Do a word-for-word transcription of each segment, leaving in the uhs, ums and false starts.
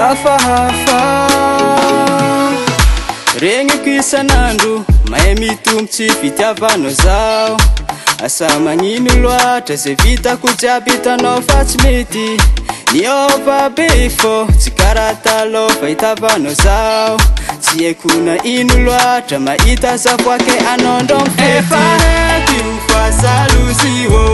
hafa hafa regny kisanandro mahay mitombotsy fitiavanao zao asa magnino loatra zay vitako jiaby hitanao fa tsy mety niova be fô tsy karaha taloha fahitavanao zao tsy haiko na ino loatra mahita zakoake anao ndro mifety efa haiko io fa jalozy ô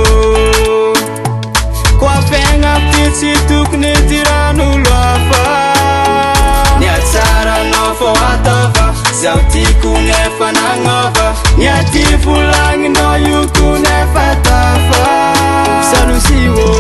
koa fiaigna ty tsy tokony tiran'olo hafa niatsaranao fô ataova zaho tiako nefa nagnova niaty volagninao io ko nefa tafa jalozy ô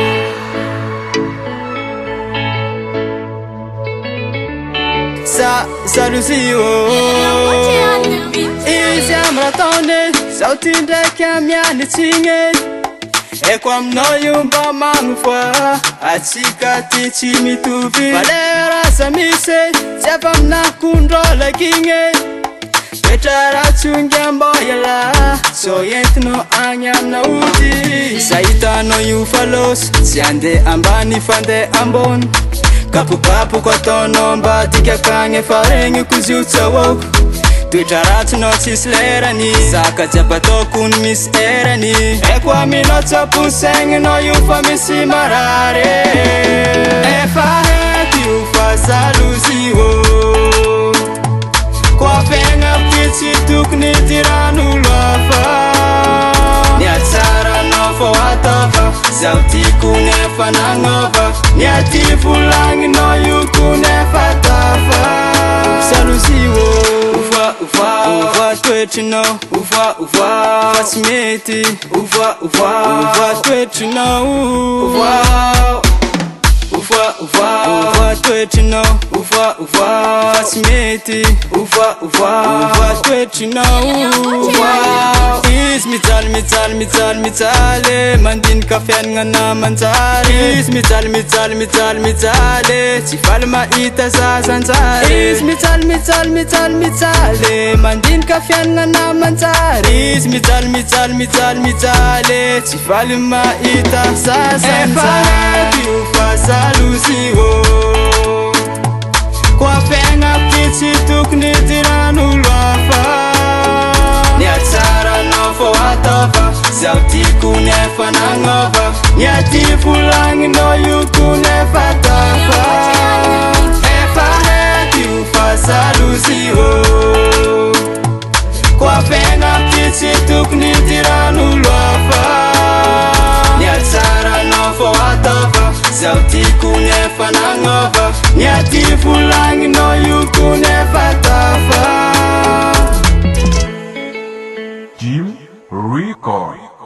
Sa jalousie oh izy amy raha taone zaho ty ndraiky amianitsigny eko aminao io mba magnofoa atsika ty tsy mitovy fa le raza misy tsy avy aminakondrôlakigny petra ratsongy amboyala so entinao agny aminaody za hitanao io fa losy tsy andeha ambany fandeha ambony kapokapoko ataonao mba tikakagny efa regny kozy io tsaoako toetra ratsinao tsisy lerany zaka jiaby ataoko ny misy erany eko aminao tsaponsaigninao io fa misy marary efa haiko io fa jalozy ô koa fiaigna ty tsy tokony tiran'olo hafa niatsaranao fô ataova zaho tiako nefa nagnova niaty volagninao io ko nefa tafa jalozy ô ovoa ovoa ovoa toetrinao ovoa ovoa fa tsy mety ovoa ovoa ovoa toetrinao ovoa ovoa ovoa ovoa toetrinao ovoa ovoa fa tsy mety ovoa ovoa ovoa toetrinao ovoa izy mijaly mijaly mijaly mijaly mandinika fiaignana manjary izy mijaly mijaly mijaly mijaly tsy faly mahita zazanjary izy mijaly mijaly mijaly mijaly mandinika fiaignana manjary izy mijaly mijaly mijaly mijaly tsy faly mahita zazanjary efa haiko io fa jalozy ô koa fiaigna ty tsy tokony tiran'olo hafa niatsaranao fô ataova zaho tiako nefa nagnova niaty volagninao io ko nefa tafa efa haiko io fa jalozy ô koa fiaigna ty tsy tokony tiran'olo hafa niatsaranao fô ataova zaho tiako nefa nagnova niaty volagninao io ko nefa tafa Jim Record.